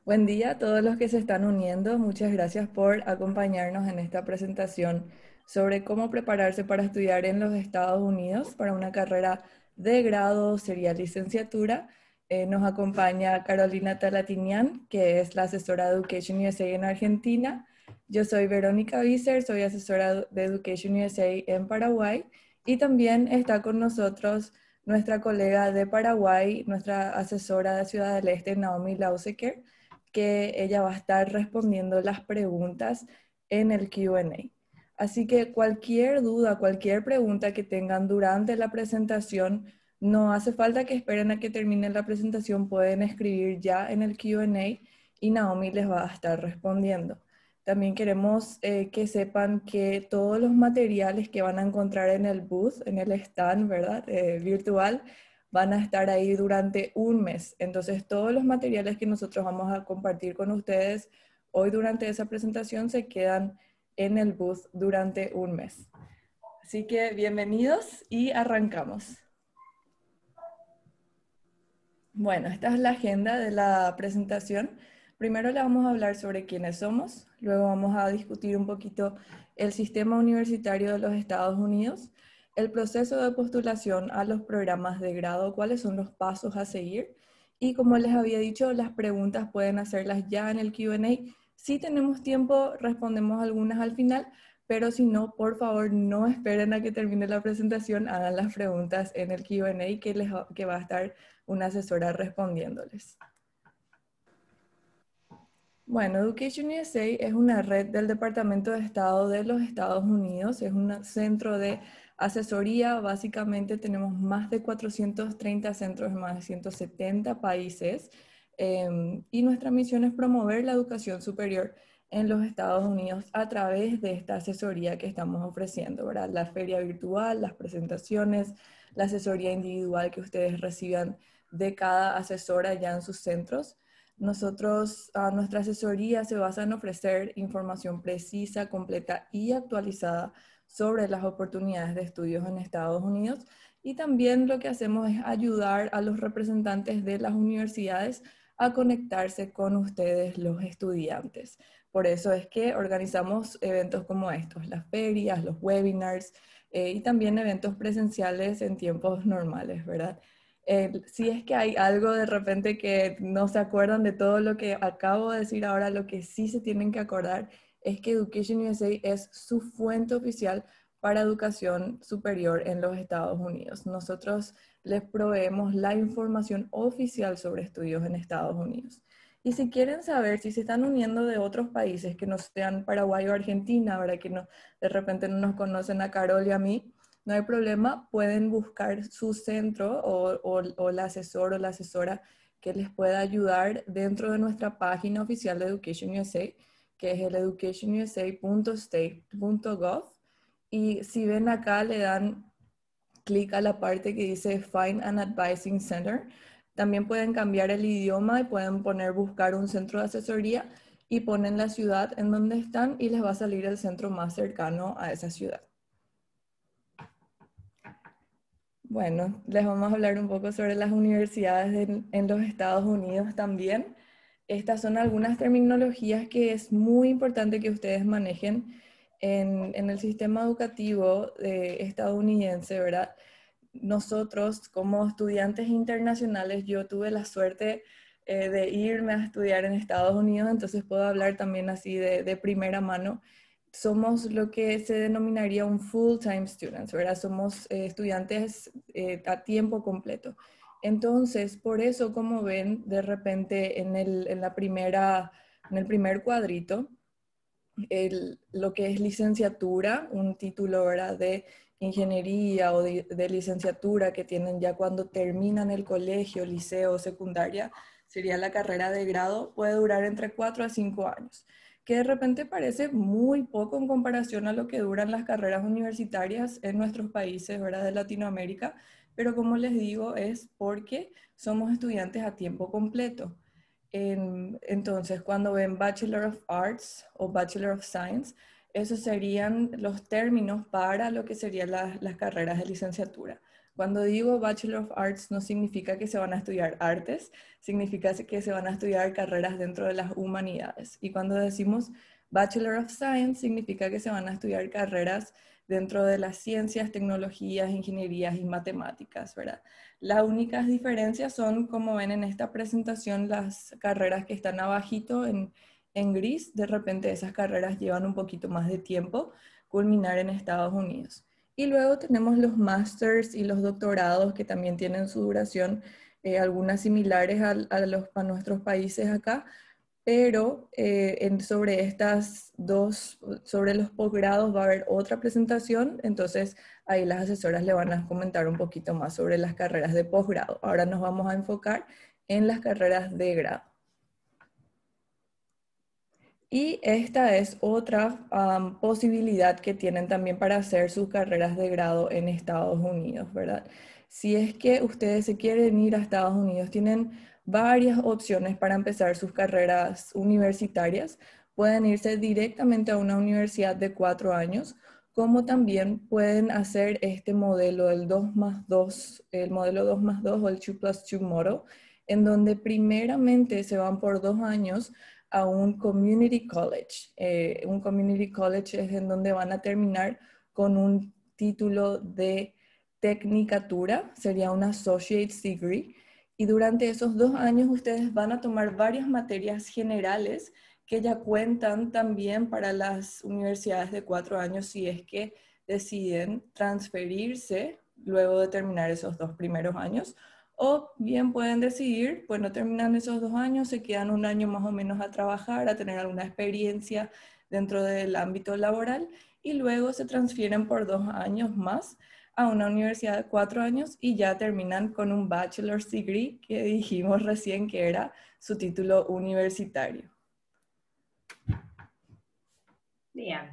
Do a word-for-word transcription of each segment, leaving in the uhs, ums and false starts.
Buen día a todos los que se están uniendo. Muchas gracias por acompañarnos en esta presentación sobre cómo prepararse para estudiar en los Estados Unidos para una carrera de grado, sería licenciatura. Eh, nos acompaña Carolina Talatinian, que es la asesora de Education U S A en Argentina. Yo soy Verónica Visser, soy asesora de Education U S A en Paraguay. Y también está con nosotros nuestra colega de Paraguay, nuestra asesora de Ciudad del Este, Naomi Lauseker, que ella va a estar respondiendo las preguntas en el Q and A. Así que cualquier duda, cualquier pregunta que tengan durante la presentación, no hace falta que esperen a que termine la presentación, pueden escribir ya en el Q and A y Naomi les va a estar respondiendo. También queremos eh, que sepan que todos los materiales que van a encontrar en el booth, en el stand, ¿verdad? Eh, virtual, van a estar ahí durante un mes. Entonces, todos los materiales que nosotros vamos a compartir con ustedes hoy durante esa presentación se quedan en el booth durante un mes. Así que bienvenidos y arrancamos. Bueno, esta es la agenda de la presentación. Primero le vamos a hablar sobre quiénes somos, luego vamos a discutir un poquito el sistema universitario de los Estados Unidos, el proceso de postulación a los programas de grado, cuáles son los pasos a seguir y como les había dicho, las preguntas pueden hacerlas ya en el Q and A. Si tenemos tiempo, respondemos algunas al final, pero si no, por favor, no esperen a que termine la presentación, hagan las preguntas en el Q and A que, les, que va a estar una asesora respondiéndoles. Bueno, Education U S A es una red del Departamento de Estado de los Estados Unidos, es un centro de asesoría, básicamente tenemos más de cuatrocientos treinta centros en más de ciento setenta países eh, y nuestra misión es promover la educación superior en los Estados Unidos a través de esta asesoría que estamos ofreciendo, ¿verdad? La feria virtual, las presentaciones, la asesoría individual que ustedes reciban de cada asesora ya en sus centros. Nosotros, uh, nuestra asesoría se basa en ofrecer información precisa, completa y actualizada sobre las oportunidades de estudios en Estados Unidos y también lo que hacemos es ayudar a los representantes de las universidades a conectarse con ustedes, los estudiantes. Por eso es que organizamos eventos como estos, las ferias, los webinars eh, y también eventos presenciales en tiempos normales, ¿verdad? Eh, si es que hay algo de repente que no se acuerdan de todo lo que acabo de decir ahora, lo que sí se tienen que acordar es que Education U S A es su fuente oficial para educación superior en los Estados Unidos. Nosotros les proveemos la información oficial sobre estudios en Estados Unidos. Y si quieren saber si se están uniendo de otros países que no sean Paraguay o Argentina, ¿verdad? Que no, de repente no nos conocen a Carol y a mí, no hay problema, pueden buscar su centro o, o, o el asesor o la asesora que les pueda ayudar dentro de nuestra página oficial de Education U S A, que es el education u s a punto state punto gov. Y si ven acá, le dan clic a la parte que dice Find an Advising Center. También pueden cambiar el idioma y pueden poner buscar un centro de asesoría y ponen la ciudad en donde están y les va a salir el centro más cercano a esa ciudad. Bueno, les vamos a hablar un poco sobre las universidades en, en los Estados Unidos también. Estas son algunas terminologías que es muy importante que ustedes manejen en, en el sistema educativo eh, estadounidense, ¿verdad? Nosotros como estudiantes internacionales, yo tuve la suerte eh, de irme a estudiar en Estados Unidos, entonces puedo hablar también así de, de primera mano. Somos lo que se denominaría un full-time students, ¿verdad? Somos eh, estudiantes eh, a tiempo completo. Entonces, por eso, como ven, de repente en el, en la primera, en el primer cuadrito, el, lo que es licenciatura, un título, ¿verdad? De ingeniería o de, de licenciatura que tienen ya cuando terminan el colegio, liceo, secundaria, sería la carrera de grado, puede durar entre cuatro a cinco años, que de repente parece muy poco en comparación a lo que duran las carreras universitarias en nuestros países, ¿verdad? De Latinoamérica, pero como les digo, es porque somos estudiantes a tiempo completo. En, entonces, cuando ven Bachelor of Arts o Bachelor of Science, esos serían los términos para lo que serían la, las carreras de licenciatura. Cuando digo Bachelor of Arts no significa que se van a estudiar artes, significa que se van a estudiar carreras dentro de las humanidades. Y cuando decimos Bachelor of Science significa que se van a estudiar carreras dentro de las ciencias, tecnologías, ingenierías y matemáticas, ¿verdad? Las únicas diferencias son, como ven en esta presentación, las carreras que están abajito en, en gris. De repente esas carreras llevan un poquito más de tiempo culminar en Estados Unidos. Y luego tenemos los masters y los doctorados que también tienen su duración, eh, algunas similares a, a, los, a nuestros países acá, pero eh, en, sobre estas dos, sobre los posgrados va a haber otra presentación, entonces ahí las asesoras le van a comentar un poquito más sobre las carreras de posgrado. Ahora nos vamos a enfocar en las carreras de grado. Y esta es otra um, posibilidad que tienen también para hacer sus carreras de grado en Estados Unidos, ¿verdad? Si es que ustedes se quieren ir a Estados Unidos, tienen varias opciones para empezar sus carreras universitarias. Pueden irse directamente a una universidad de cuatro años, como también pueden hacer este modelo del dos más dos, el modelo dos más dos o el dos plus dos model, en donde primeramente se van por dos años a un community college. Eh, un community college es en donde van a terminar con un título de tecnicatura, sería un associate's degree, y durante esos dos años ustedes van a tomar varias materias generales que ya cuentan también para las universidades de cuatro años si es que deciden transferirse luego de terminar esos dos primeros años. O bien pueden decidir, bueno, terminan esos dos años, se quedan un año más o menos a trabajar, a tener alguna experiencia dentro del ámbito laboral y luego se transfieren por dos años más a una universidad de cuatro años y ya terminan con un bachelor's degree que dijimos recién que era su título universitario. Bien.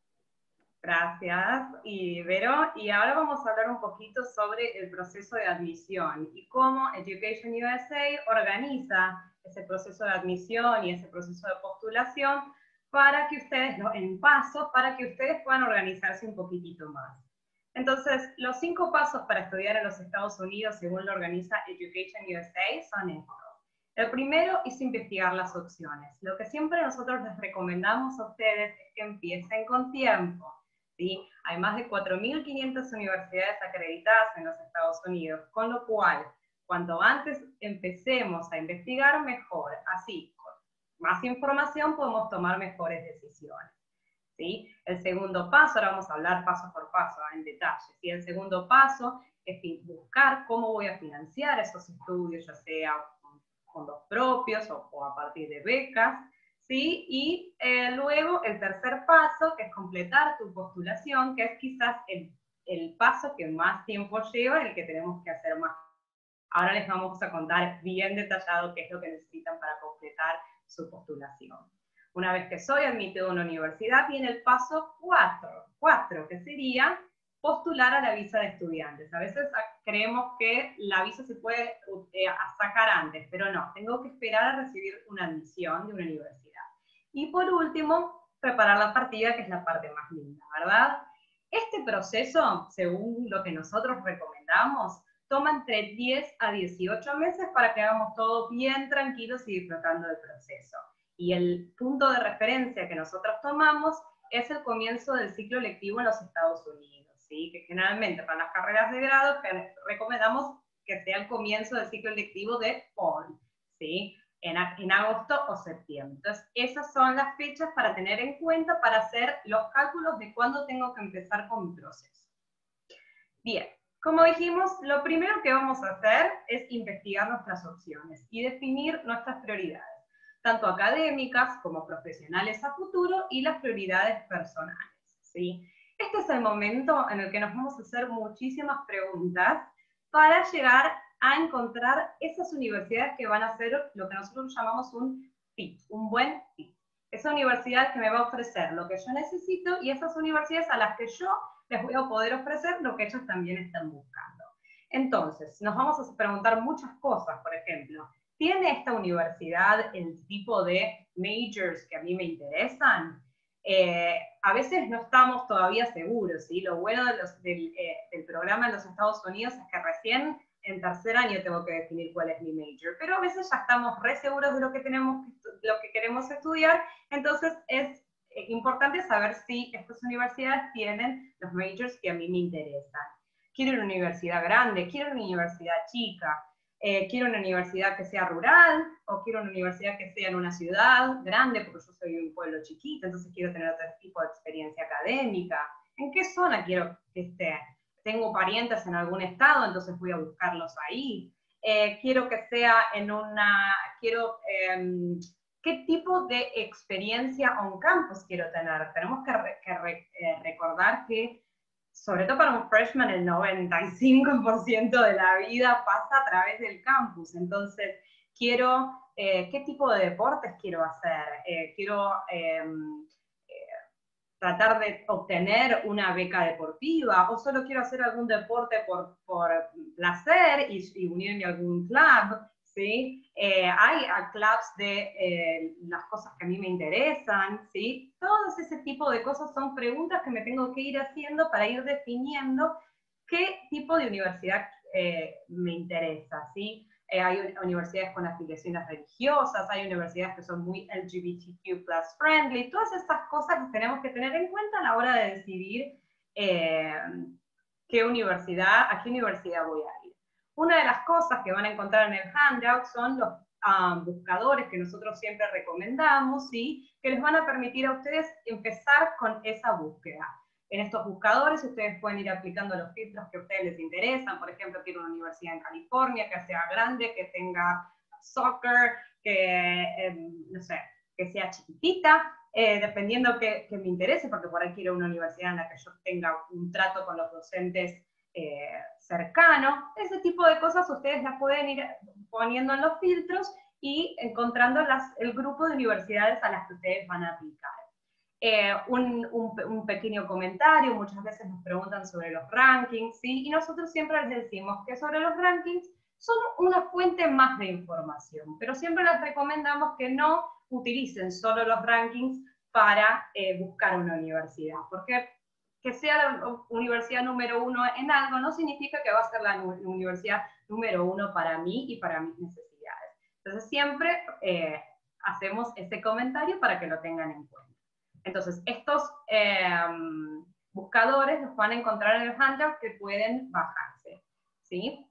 Gracias, y Vero. Y ahora vamos a hablar un poquito sobre el proceso de admisión y cómo Education U S A organiza ese proceso de admisión y ese proceso de postulación para que ustedes, en pasos, para que ustedes puedan organizarse un poquitito más. Entonces, los cinco pasos para estudiar en los Estados Unidos, según lo organiza Education U S A, son estos. El primero es investigar las opciones. Lo que siempre nosotros les recomendamos a ustedes es que empiecen con tiempo. ¿Sí? Hay más de cuatro mil quinientas universidades acreditadas en los Estados Unidos, con lo cual, cuanto antes empecemos a investigar, mejor. Así, con más información podemos tomar mejores decisiones. ¿Sí? El segundo paso, ahora vamos a hablar paso por paso, en detalle. ¿Sí? El segundo paso es buscar cómo voy a financiar esos estudios, ya sea con fondos propios o, o a partir de becas. ¿Sí? Y eh, luego el tercer paso, que es completar tu postulación, que es quizás el, el paso que más tiempo lleva, el que tenemos que hacer más. Ahora les vamos a contar bien detallado qué es lo que necesitan para completar su postulación. Una vez que soy admitido a una universidad, viene el paso cuatro, que sería postular a la visa de estudiantes. A veces creemos que la visa se puede eh, sacar antes, pero no, tengo que esperar a recibir una admisión de una universidad. Y por último, preparar la partida, que es la parte más linda, ¿verdad? Este proceso, según lo que nosotros recomendamos, toma entre diez a dieciocho meses para que hagamos todo bien tranquilos y disfrutando del proceso. Y el punto de referencia que nosotros tomamos es el comienzo del ciclo lectivo en los Estados Unidos, ¿sí? Que generalmente para las carreras de grado recomendamos que sea el comienzo del ciclo lectivo de fall, ¿sí? En, en agosto o septiembre. Entonces, esas son las fechas para tener en cuenta para hacer los cálculos de cuándo tengo que empezar con mi proceso. Bien, como dijimos, lo primero que vamos a hacer es investigar nuestras opciones y definir nuestras prioridades, tanto académicas como profesionales a futuro y las prioridades personales, ¿sí? Este es el momento en el que nos vamos a hacer muchísimas preguntas para llegar a encontrar esas universidades que van a ser lo que nosotros llamamos un fit, un buen fit. Esa universidad que me va a ofrecer lo que yo necesito y esas universidades a las que yo les voy a poder ofrecer lo que ellos también están buscando. Entonces, nos vamos a preguntar muchas cosas, por ejemplo, ¿tiene esta universidad el tipo de majors que a mí me interesan? Eh, a veces no estamos todavía seguros, ¿sí? Lo bueno de los, del, eh, del programa en los Estados Unidos es que recién en tercer año tengo que definir cuál es mi major, pero a veces ya estamos re seguros de lo que, tenemos, lo que queremos estudiar, entonces es importante saber si estas universidades tienen los majors que a mí me interesan. Quiero una universidad grande, quiero una universidad chica, eh, quiero una universidad que sea rural, o quiero una universidad que sea en una ciudad grande, porque yo soy de un pueblo chiquito, entonces quiero tener otro tipo de experiencia académica. ¿En qué zona quiero que esté? Tengo parientes en algún estado, entonces voy a buscarlos ahí. Eh, quiero que sea en una, quiero, eh, ¿qué tipo de experiencia on campus quiero tener? Tenemos que, re, que re, eh, recordar que, sobre todo para un freshman, el noventa y cinco por ciento de la vida pasa a través del campus. Entonces, quiero, eh, ¿qué tipo de deportes quiero hacer? Eh, quiero eh, tratar de obtener una beca deportiva, o solo quiero hacer algún deporte por, por placer y, y unirme a algún club, ¿sí? Eh, hay clubs de eh, las cosas que a mí me interesan, ¿sí? Todo ese tipo de cosas son preguntas que me tengo que ir haciendo para ir definiendo qué tipo de universidad eh, me interesa, ¿sí? Eh, hay universidades con afiliaciones religiosas, hay universidades que son muy L G B T Q plus friendly, todas estas cosas que tenemos que tener en cuenta a la hora de decidir eh, qué universidad, a qué universidad voy a ir. Una de las cosas que van a encontrar en el handout son los um, buscadores que nosotros siempre recomendamos, ¿sí? Que les van a permitir a ustedes empezar con esa búsqueda. En estos buscadores ustedes pueden ir aplicando los filtros que a ustedes les interesan. Por ejemplo, quiero una universidad en California que sea grande, que tenga soccer, que, eh, no sé, que sea chiquitita, eh, dependiendo que, que me interese, porque por ahí quiero una universidad en la que yo tenga un trato con los docentes eh, cercano. Ese tipo de cosas ustedes las pueden ir poniendo en los filtros y encontrando las, el grupo de universidades a las que ustedes van a aplicar. Eh, un, un, un pequeño comentario, muchas veces nos preguntan sobre los rankings, ¿sí? Y nosotros siempre les decimos que sobre los rankings son una fuente más de información, pero siempre les recomendamos que no utilicen solo los rankings para eh, buscar una universidad, porque que sea la universidad número uno en algo no significa que va a ser la universidad número uno para mí y para mis necesidades. Entonces siempre eh, hacemos ese comentario para que lo tengan en cuenta. Entonces, estos eh, buscadores los van a encontrar en el handout que pueden bajarse, ¿sí?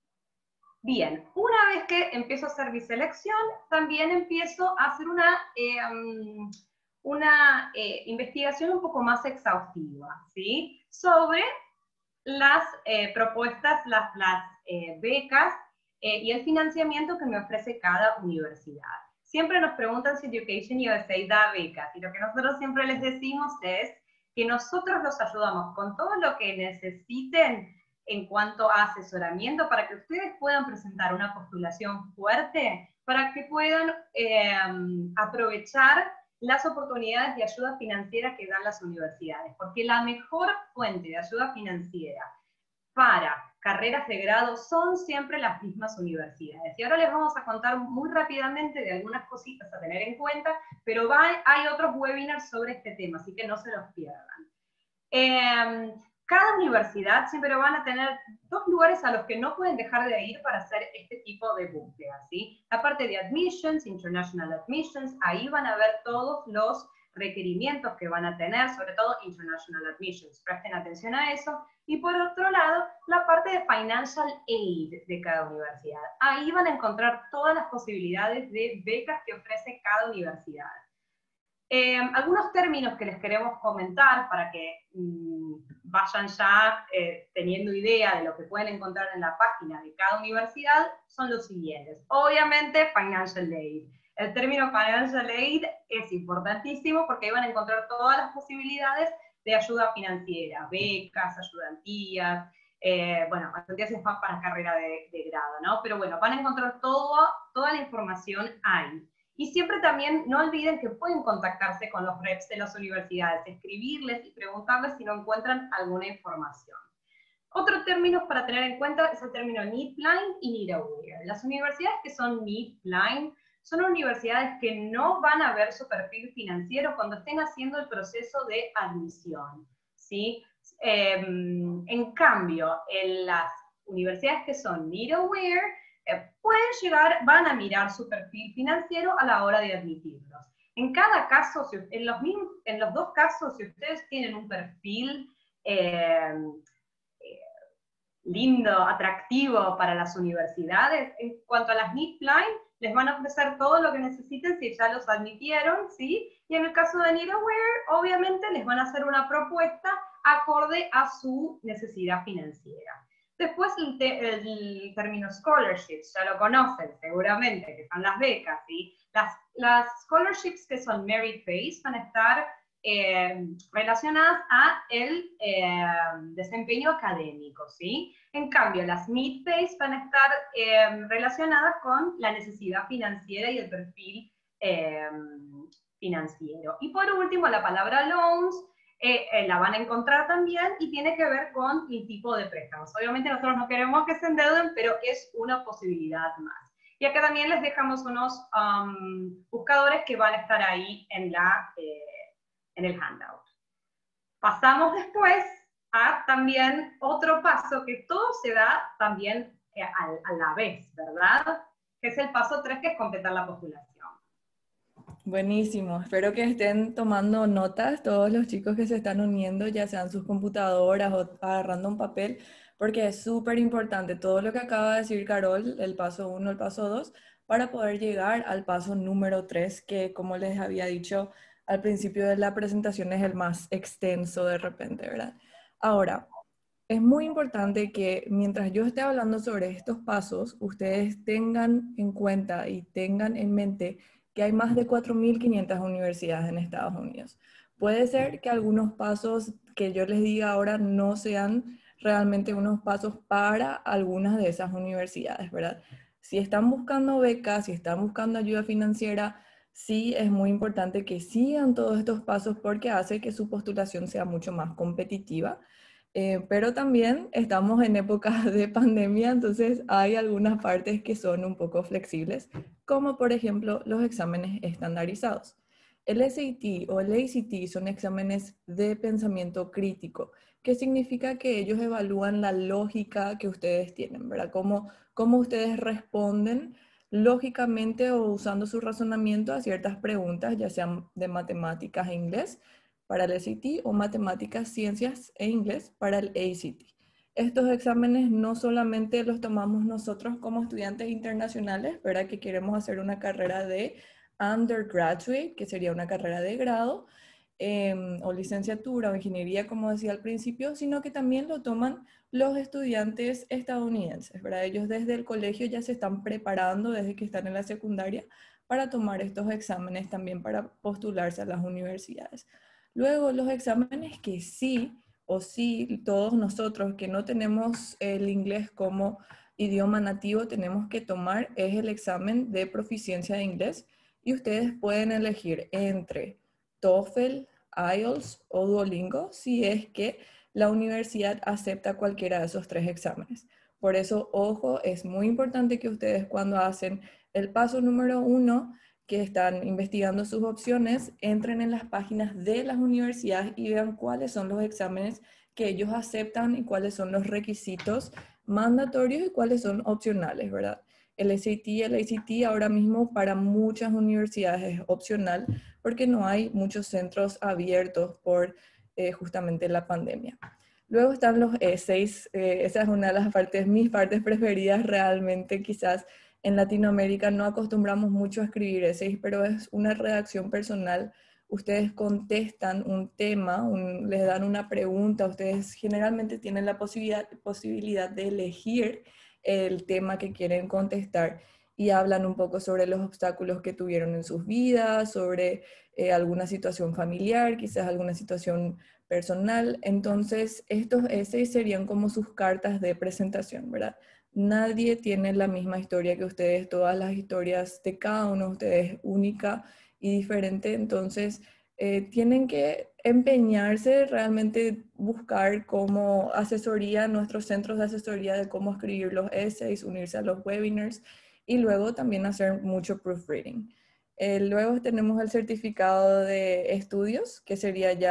Bien, una vez que empiezo a hacer mi selección, también empiezo a hacer una, eh, una eh, investigación un poco más exhaustiva, ¿sí? Sobre las eh, propuestas, las, las eh, becas eh, y el financiamiento que me ofrece cada universidad. Siempre nos preguntan si Education U S A da becas, y lo que nosotros siempre les decimos es que nosotros los ayudamos con todo lo que necesiten en cuanto a asesoramiento para que ustedes puedan presentar una postulación fuerte, para que puedan eh, aprovechar las oportunidades de ayuda financiera que dan las universidades, porque la mejor fuente de ayuda financiera para carreras de grado son siempre las mismas universidades. Y ahora les vamos a contar muy rápidamente de algunas cositas a tener en cuenta, pero va, hay otros webinars sobre este tema, así que no se los pierdan. Eh, cada universidad siempre van a tener dos lugares a los que no pueden dejar de ir para hacer este tipo de búsqueda, ¿sí? La parte de admissions, international admissions, ahí van a ver todos los requerimientos que van a tener, sobre todo international admissions, presten atención a eso. Y por otro lado, la parte de financial aid de cada universidad. Ahí van a encontrar todas las posibilidades de becas que ofrece cada universidad. Eh, algunos términos que les queremos comentar para que mmm, vayan ya eh, teniendo idea de lo que pueden encontrar en la página de cada universidad son los siguientes. Obviamente, financial aid. El término financial aid es importantísimo porque ahí van a encontrar todas las posibilidades de ayuda financiera, becas, ayudantías, eh, bueno, ayudantías es más para carrera de, de grado, ¿no? Pero bueno, van a encontrar todo, toda la información ahí. Y siempre también no olviden que pueden contactarse con los reps de las universidades, escribirles y preguntarles si no encuentran alguna información. Otro término para tener en cuenta es el término need blind y need aware. Las universidades que son need blind son universidades que no van a ver su perfil financiero cuando estén haciendo el proceso de admisión, ¿sí? Eh, en cambio, en las universidades que son middleware, eh, pueden llegar, van a mirar su perfil financiero a la hora de admitirlos. En cada caso, si, en, los mismos, en los dos casos, si ustedes tienen un perfil eh, eh, lindo, atractivo para las universidades, en cuanto a las midline, les van a ofrecer todo lo que necesiten si ya los admitieron, ¿sí? Y en el caso de middleware, obviamente les van a hacer una propuesta acorde a su necesidad financiera. Después el, te, el término scholarships, ya lo conocen seguramente, que son las becas, ¿sí? Las, las scholarships que son merit-based van a estar eh, relacionadas a el eh, desempeño académico, ¿sí? En cambio, las need-based van a estar eh, relacionadas con la necesidad financiera y el perfil eh, financiero. Y por último, la palabra loans, Eh, eh, la van a encontrar también y tiene que ver con el tipo de préstamos. Obviamente nosotros no queremos que se endeuden, pero es una posibilidad más. Y acá también les dejamos unos um, buscadores que van a estar ahí en, la, eh, en el handout. Pasamos después a también otro paso, que todo se da también eh, a, a la vez, ¿verdad? Que es el paso tres, que es completar la postulación. Buenísimo, espero que estén tomando notas todos los chicos que se están uniendo, ya sean sus computadoras o agarrando un papel, porque es súper importante todo lo que acaba de decir Carol, el paso uno, el paso dos, para poder llegar al paso número tres, que como les había dicho al principio de la presentación es el más extenso de repente, ¿verdad? Ahora, es muy importante que mientras yo esté hablando sobre estos pasos, ustedes tengan en cuenta y tengan en mente que hay más de cuatro mil quinientas universidades en Estados Unidos. Puede ser que algunos pasos que yo les diga ahora no sean realmente unos pasos para algunas de esas universidades, ¿verdad? Si están buscando becas, si están buscando ayuda financiera, sí es muy importante que sigan todos estos pasos porque hace que su postulación sea mucho más competitiva. Eh, pero también estamos en épocas de pandemia, entonces hay algunas partes que son un poco flexibles, como por ejemplo los exámenes estandarizados. El S A T o el A C T son exámenes de pensamiento crítico, que significa que ellos evalúan la lógica que ustedes tienen, ¿verdad? Cómo, cómo ustedes responden lógicamente o usando su razonamiento a ciertas preguntas, ya sean de matemáticas e inglés para el S A T o matemáticas, ciencias e inglés para el A C T. Estos exámenes no solamente los tomamos nosotros como estudiantes internacionales, ¿verdad? Que queremos hacer una carrera de undergraduate, que sería una carrera de grado, eh, o licenciatura o ingeniería, como decía al principio, sino que también lo toman los estudiantes estadounidenses, ¿verdad? Ellos desde el colegio ya se están preparando, desde que están en la secundaria, para tomar estos exámenes también para postularse a las universidades. Luego, los exámenes que sí o sí, todos nosotros que no tenemos el inglés como idioma nativo tenemos que tomar es el examen de proficiencia de inglés y ustedes pueden elegir entre TOEFL, I E L T S o Duolingo si es que la universidad acepta cualquiera de esos tres exámenes. Por eso, ojo, es muy importante que ustedes cuando hacen el paso número uno, que están investigando sus opciones, entren en las páginas de las universidades y vean cuáles son los exámenes que ellos aceptan y cuáles son los requisitos mandatorios y cuáles son opcionales, ¿verdad? El S A T y el A C T ahora mismo para muchas universidades es opcional porque no hay muchos centros abiertos por eh, justamente la pandemia. Luego están los essays, eh, esa es una de las partes, mis partes preferidas realmente, quizás en Latinoamérica no acostumbramos mucho a escribir essays, pero es una redacción personal. Ustedes contestan un tema, un, les dan una pregunta, ustedes generalmente tienen la posibilidad, posibilidad de elegir el tema que quieren contestar y hablan un poco sobre los obstáculos que tuvieron en sus vidas, sobre eh, alguna situación familiar, quizás alguna situación personal. Entonces, estos essays serían como sus cartas de presentación, ¿verdad? Nadie tiene la misma historia que ustedes, todas las historias de cada uno de ustedes es única y diferente, entonces eh, tienen que empeñarse realmente buscar como asesoría, nuestros centros de asesoría de cómo escribir los essays, unirse a los webinars y luego también hacer mucho proofreading. Eh, luego tenemos el certificado de estudios, que sería ya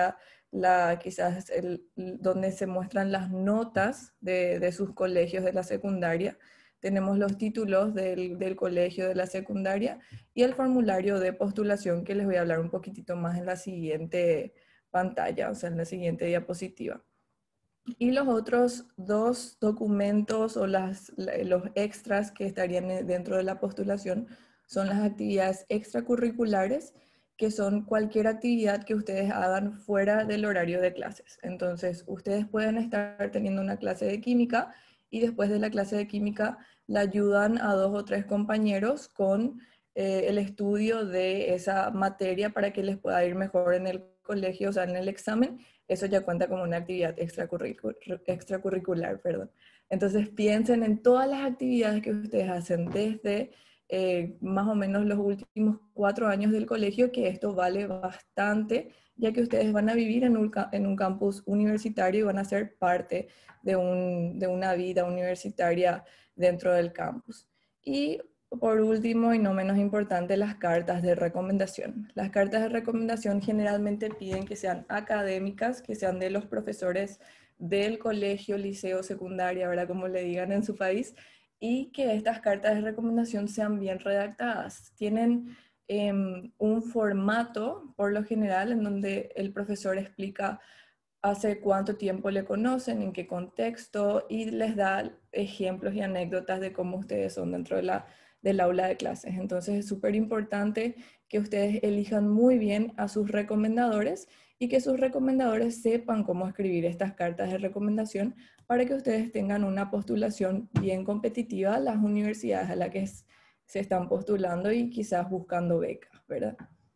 la, quizás el, donde se muestran las notas de, de sus colegios de la secundaria. Tenemos los títulos del, del colegio de la secundaria y el formulario de postulación, que les voy a hablar un poquitito más en la siguiente pantalla, o sea, en la siguiente diapositiva. Y los otros dos documentos o las, los extras que estarían dentro de la postulación son las actividades extracurriculares, que son cualquier actividad que ustedes hagan fuera del horario de clases. Entonces, ustedes pueden estar teniendo una clase de química y después de la clase de química le ayudan a dos o tres compañeros con eh, el estudio de esa materia para que les pueda ir mejor en el colegio, o sea, en el examen. Eso ya cuenta como una actividad extracurricular, extracurricular, perdón. Entonces piensen en todas las actividades que ustedes hacen desde eh, más o menos los últimos cuatro años del colegio, que esto vale bastante, ya que ustedes van a vivir en un, en un campus universitario y van a ser parte de, un, de una vida universitaria dentro del campus. Y por último, y no menos importante, las cartas de recomendación. Las cartas de recomendación generalmente piden que sean académicas, que sean de los profesores del colegio, liceo, secundaria, ¿verdad? Como le digan en su país, y que estas cartas de recomendación sean bien redactadas. Tienen eh, un formato, por lo general, en donde el profesor explica hace cuánto tiempo le conocen, en qué contexto, y les da ejemplos y anécdotas de cómo ustedes son dentro de la, del aula de clases. Entonces es súper importante que ustedes elijan muy bien a sus recomendadores y que sus recomendadores sepan cómo escribir estas cartas de recomendación para que ustedes tengan una postulación bien competitiva a las universidades a las que se están postulando y quizás buscando becas, ¿verdad?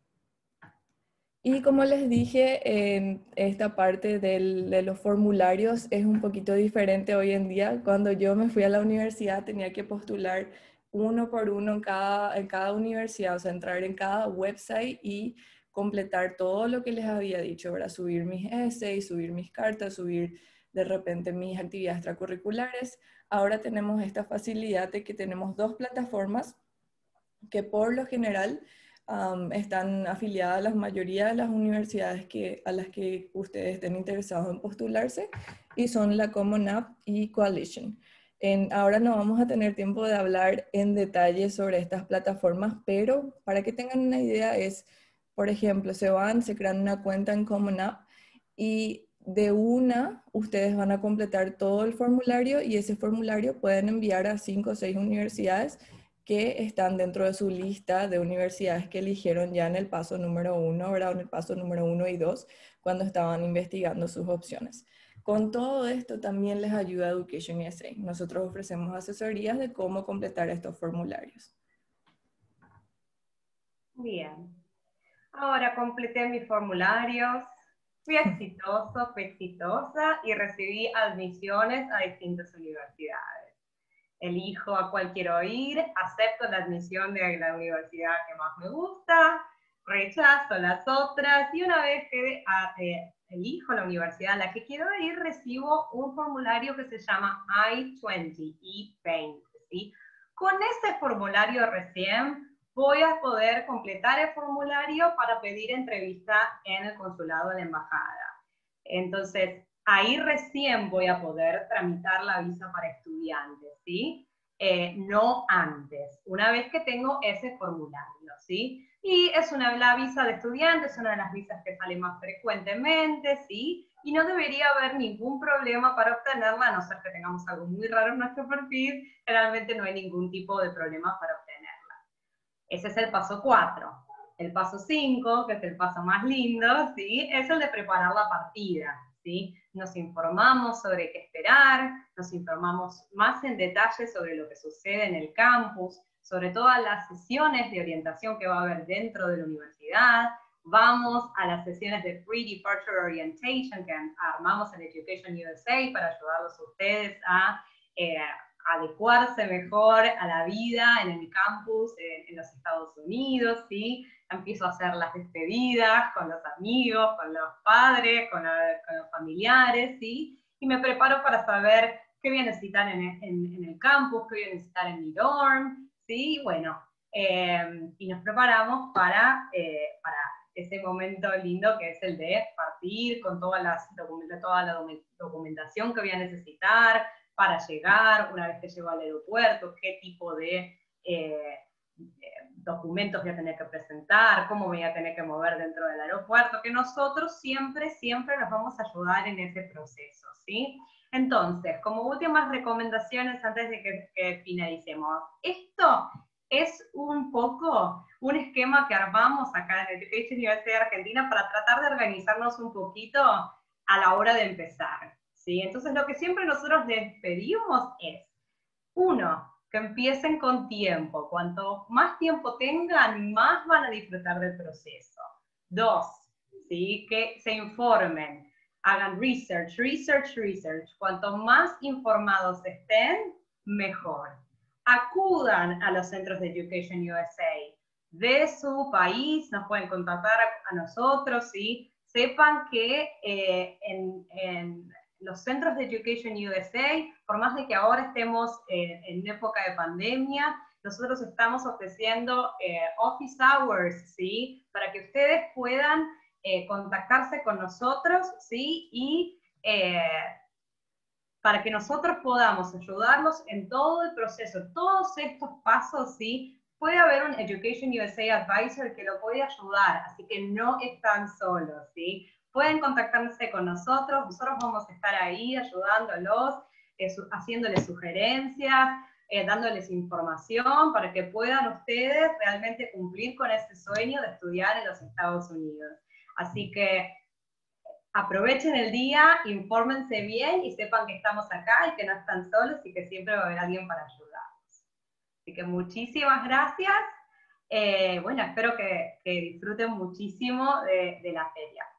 Y como les dije, en esta parte del, de los formularios es un poquito diferente hoy en día. Cuando yo me fui a la universidad tenía que postular uno por uno en cada, en cada universidad, o sea, entrar en cada website y completar todo lo que les había dicho, ¿verdad? Subir mis essays, subir mis cartas, subir de repente mis actividades extracurriculares. Ahora tenemos esta facilidad de que tenemos dos plataformas que por lo general um, están afiliadas a la mayoría de las universidades que, a las que ustedes estén interesados en postularse, y son la Common App y Coalition. En, ahora no vamos a tener tiempo de hablar en detalle sobre estas plataformas, pero para que tengan una idea es, por ejemplo, se van, se crean una cuenta en Common App y de una ustedes van a completar todo el formulario y ese formulario pueden enviar a cinco o seis universidades que están dentro de su lista de universidades que eligieron ya en el paso número uno, ¿verdad? En el paso número uno y dos, cuando estaban investigando sus opciones. Con todo esto también les ayuda Education U S A. Nosotros ofrecemos asesorías de cómo completar estos formularios. Bien. Ahora completé mis formularios, fui exitoso, fui exitosa y recibí admisiones a distintas universidades. Elijo a cuál quiero ir, acepto la admisión de la universidad que más me gusta, rechazo las otras y una vez que eh, elijo la universidad a la que quiero ir, recibo un formulario que se llama I veinte, I veinte, ¿sí? Con ese formulario recién voy a poder completar el formulario para pedir entrevista en el consulado de la embajada. Entonces, ahí recién voy a poder tramitar la visa para estudiantes, ¿sí? Eh, no antes, una vez que tengo ese formulario, ¿sí? Y es una, la visa de estudiante, es una de las visas que sale más frecuentemente, ¿sí? Y no debería haber ningún problema para obtenerla, a no ser que tengamos algo muy raro en nuestro perfil, generalmente no hay ningún tipo de problema para obtenerla. Ese es el paso cuatro. El paso cinco, que es el paso más lindo, ¿sí? Es el de preparar la partida, ¿sí? Nos informamos sobre qué esperar, nos informamos más en detalle sobre lo que sucede en el campus, sobre todas las sesiones de orientación que va a haber dentro de la universidad. Vamos a las sesiones de Pre-Departure Orientation que armamos en Education U S A para ayudarlos a ustedes a eh, adecuarse mejor a la vida en el campus en, en los Estados Unidos, ¿sí? Empiezo a hacer las despedidas con los amigos, con los padres, con, la, con los familiares, ¿sí? Y me preparo para saber qué voy a necesitar en, en, en el campus, qué voy a necesitar en mi dorm, ¿sí? Bueno, eh, y nos preparamos para, eh, para ese momento lindo que es el de partir con todas las, toda la documentación que voy a necesitar para llegar, una vez que llego al aeropuerto, qué tipo de eh, documentos voy a tener que presentar, cómo voy a tener que mover dentro del aeropuerto, que nosotros siempre, siempre nos vamos a ayudar en ese proceso, ¿sí? Entonces, como últimas recomendaciones antes de que, que finalicemos, esto es un poco un esquema que armamos acá en Education U S A Argentina para tratar de organizarnos un poquito a la hora de empezar, ¿sí? Entonces, lo que siempre nosotros les pedimos es, uno, que empiecen con tiempo. Cuanto más tiempo tengan, más van a disfrutar del proceso. Dos, ¿sí? Que se informen, hagan research, research, research. Cuanto más informados estén, mejor. Acudan a los centros de Education U S A de su país, nos pueden contactar a, a nosotros, ¿sí? Sepan que eh, en, en los centros de Education U S A, por más de que ahora estemos eh, en época de pandemia, nosotros estamos ofreciendo eh, office hours, ¿sí? Para que ustedes puedan eh, contactarse con nosotros, ¿sí? Y eh, para que nosotros podamos ayudarlos en todo el proceso, todos estos pasos, ¿sí? Puede haber un Education U S A Advisor que lo puede ayudar, así que no están solos, ¿sí? Pueden contactarse con nosotros, nosotros vamos a estar ahí ayudándolos, eh, su haciéndoles sugerencias, eh, dándoles información para que puedan ustedes realmente cumplir con ese sueño de estudiar en los Estados Unidos. Así que aprovechen el día, infórmense bien y sepan que estamos acá y que no están solos y que siempre va a haber alguien para ayudarlos. Así que muchísimas gracias. Eh, bueno, espero que, que disfruten muchísimo de, de la feria.